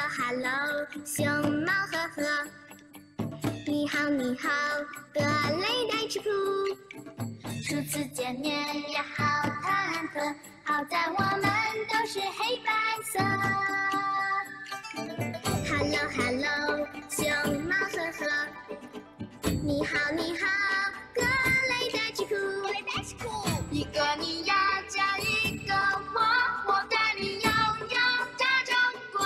Hello， 熊猫呵呵。你好，你好，格雷戴吃苦。初次见面也好忐忑，好在我们都是黑白色。Hello Hello， 熊猫呵呵。你好你好，格雷戴吃苦。一个你要加一个我，我对你摇摇炸中国。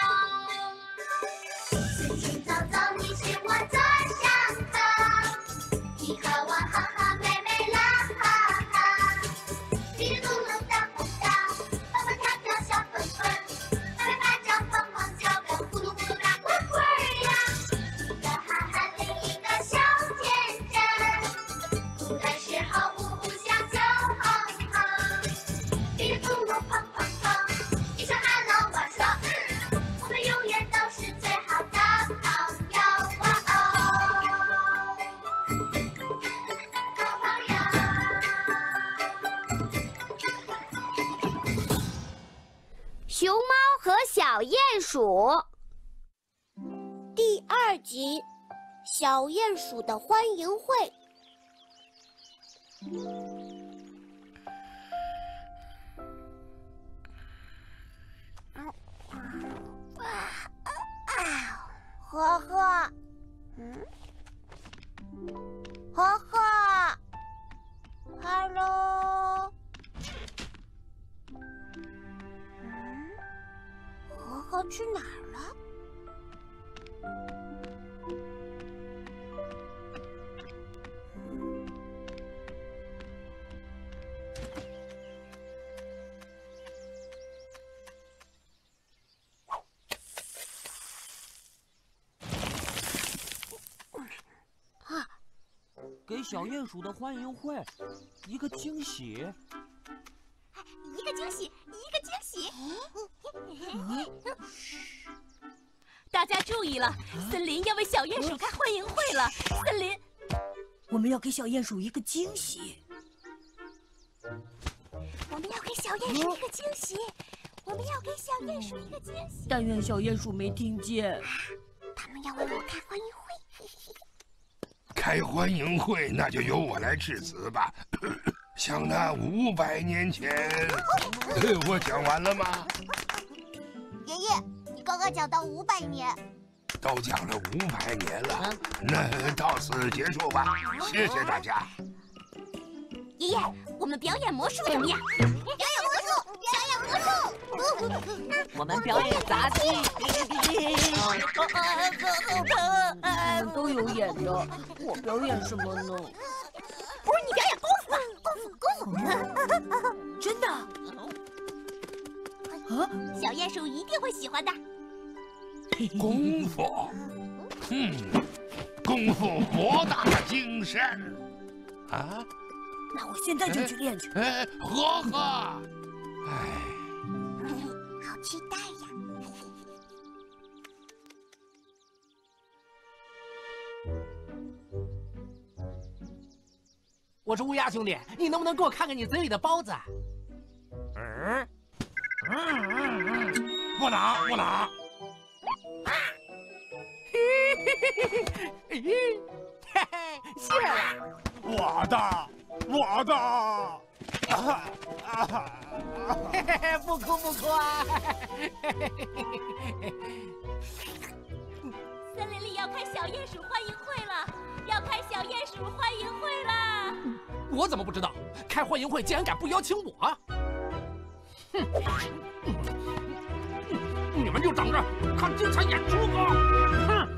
随心走走，你是我左上客，你和我哈哈美美啦哈哈。叽里咕噜大蹦跶，蹦蹦跳跳小粉粉，拍拍巴掌碰碰脚跟，咕噜咕噜打滚滚呀。一个憨憨，另一个小天真，哭的时候呜呜笑就哼哼，叽里咕噜砰砰砰，一声 hello 我说我们永远都是最好的朋友哇哦，好朋友。 熊猫和小鼹鼠第2集，小鼹鼠的欢迎会。呵呵，呵呵 ，Hello， 呵呵去哪儿了？ 给小鼹鼠的欢迎会，一个惊喜。 一个惊喜，一个惊喜！大家注意了，森林要为小鼹鼠开欢迎会了。森林， 我们要给小鼹鼠一个惊喜。 我们要给小鼹鼠一个惊喜。我们要给小鼹鼠一个惊喜。 但愿小鼹鼠没听见。 他们要为我开欢迎会。 开欢迎会，那就由我来致辞吧。像那500年前，我讲完了吗？ 爷爷，你刚刚讲到500年， 都讲了500年了，那到此结束吧。谢谢大家。 爷爷，我们表演魔术怎么样？表演魔术，表演魔术。 我们表演杂技。 你们都有演的，我表演什么呢？ 不是你表演功夫吧？功夫。 真的？啊？ 小鼹鼠一定会喜欢的。 功夫，功夫博大精深啊！ 那我现在就去练去。 呵呵， 好期待呀！ 我是乌鸦兄弟，你能不能给我看看你嘴里的包子？ 不能不能！ 嘿嘿，谢了。 我的， 嘿嘿嘿，不哭不哭啊！ 森林里要开小鼹鼠欢迎会了，要开小鼹鼠欢迎会啦！ 我怎么不知道？开欢迎会竟然敢不邀请我！哼！你们就等着看精彩演出吧！哼！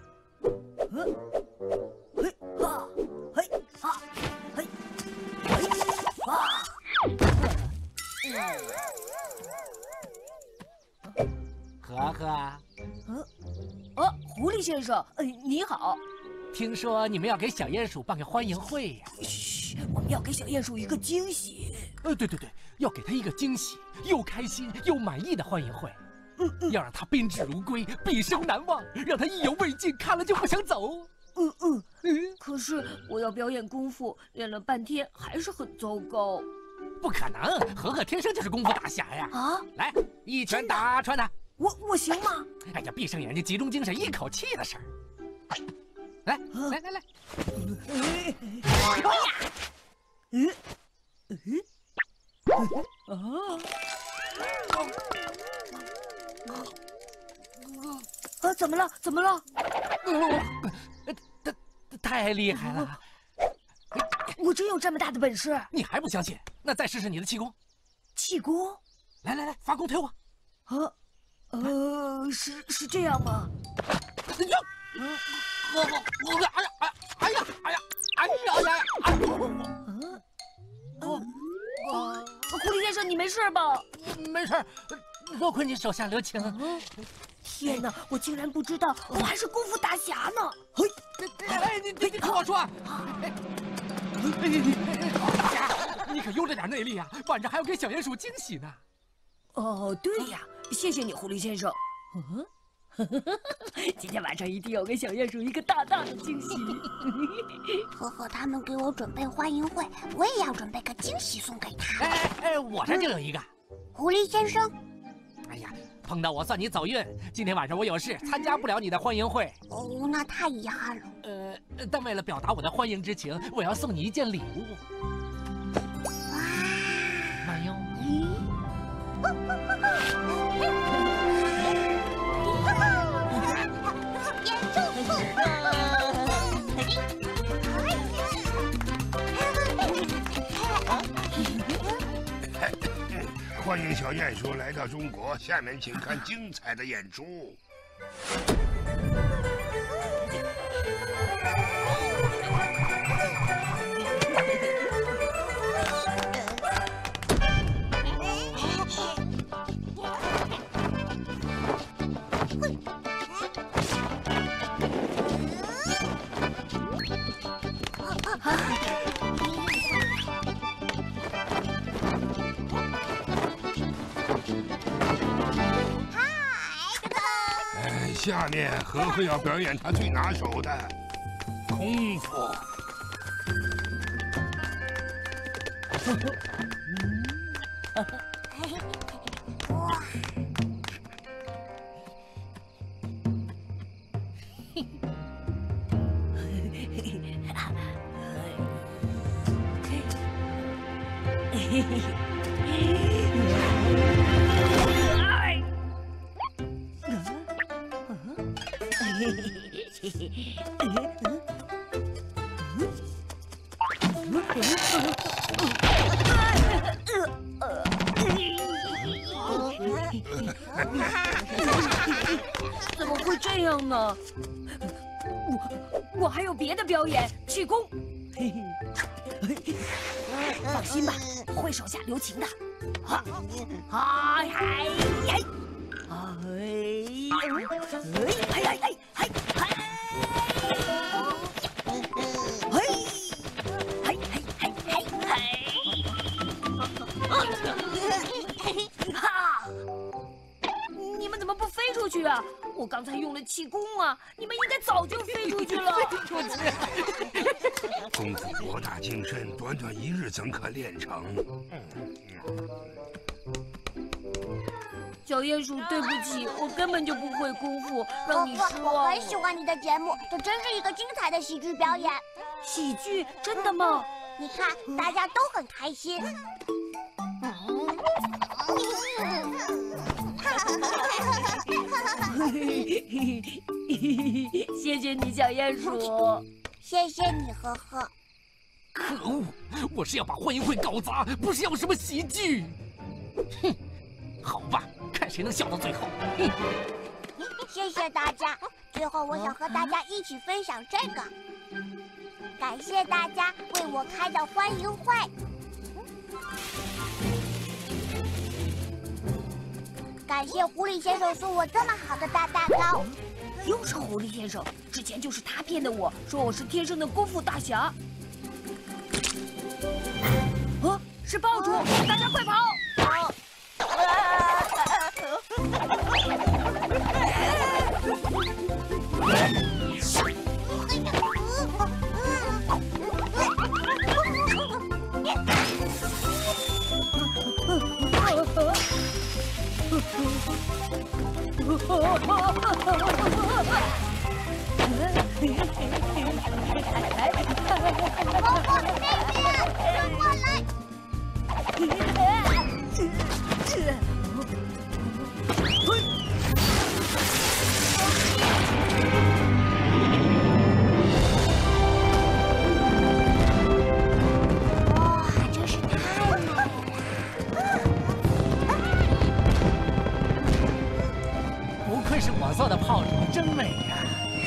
呵呵， 狐狸先生，你好。 听说你们要给小鼹鼠办个欢迎会呀？ 嘘，我们要给小鼹鼠一个惊喜。 对，要给他一个惊喜，又开心又满意的欢迎会。要让他宾至如归，毕生难忘，让他意犹未尽，看了就不想走。 可是我要表演功夫，练了半天还是很糟糕。 不可能，和天生就是功夫大侠呀！ 啊， 来，一拳打穿他， 我行吗？ 哎呀，闭上眼睛，集中精神，一口气的事儿。来， 怎么了？怎么了？ 太厉害了！ 我真有这么大的本事？ 你还不相信？那再试试你的气功。 气功？ 来，发功推我。 是这样吗？狐狸先生，你没事吧？ 没事，多亏你手下留情。 天哪，我竟然不知道我还是功夫大侠呢！ 哎，你听我说，大侠，你可用着点内力啊，晚上还要给小鼹鼠惊喜呢。 哦，对呀，谢谢你，狐狸先生。今天晚上一定要给小鼹鼠一个大大的惊喜。 呵呵，他们给我准备欢迎会，我也要准备个惊喜送给他。 哎，我这就有一个。 狐狸先生， 哎呀，碰到我算你走运。今天晚上我有事，参加不了你的欢迎会。 哦，那太遗憾了。 但为了表达我的欢迎之情，我要送你一件礼物。 哇， 慢用。 欢迎小鼹鼠来到中国，下面请看精彩的演出。下面和和要表演他最拿手的功夫。 哇！ 怎么会这样呢？我还有别的表演，气功。放心吧，我会手下留情的。你们怎么不飞出去啊？我刚才用了气功啊，你们应该早就飞出去了。 功夫博大精深，短短1日怎可练成？ 小鼹鼠，对不起，我根本就不会功夫，让你失望了。 我很喜欢你的节目，这真是一个精彩的喜剧表演。 喜剧？真的吗？ 你看，大家都很开心。 谢谢你，小鼹鼠。 谢谢你，呵呵。 可恶！我是要把欢迎会搞砸，不是要什么喜剧。哼，好吧，看谁能笑到最后。 谢谢大家。最后，我想和大家一起分享这个。感谢大家为我开的欢迎会。感谢狐狸先生送我这么好的大蛋糕。 又是狐狸先生，之前就是他骗的我，说我是天生的功夫大侠。是爆竹，大家快跑！ 是我做的炮竹，真美呀！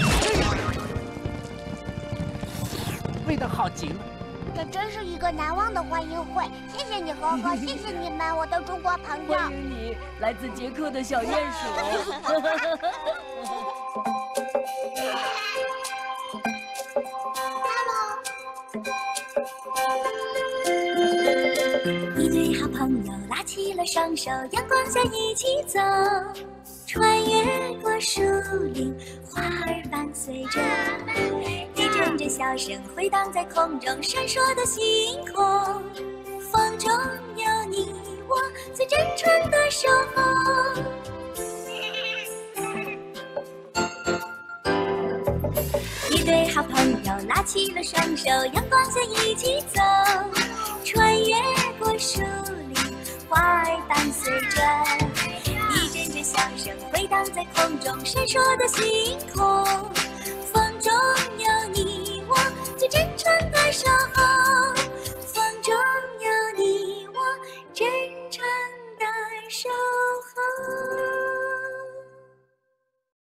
味道好极了。 这真是一个难忘的欢迎会，谢谢你呵呵，谢谢你们，我的中国朋友。 欢迎你，来自捷克的小鼹鼠。 一对好朋友拉起了双手，阳光下一起走，穿越过树林，花儿伴随着，一阵阵笑声回荡在空中，闪烁的星空，风中有你我最真诚的守候。一对好朋友拉起了双手，阳光下一起走，穿越过树林，花儿伴随着，一阵阵笑声回荡在空中，闪烁的星空，风中有你我最真诚的守候。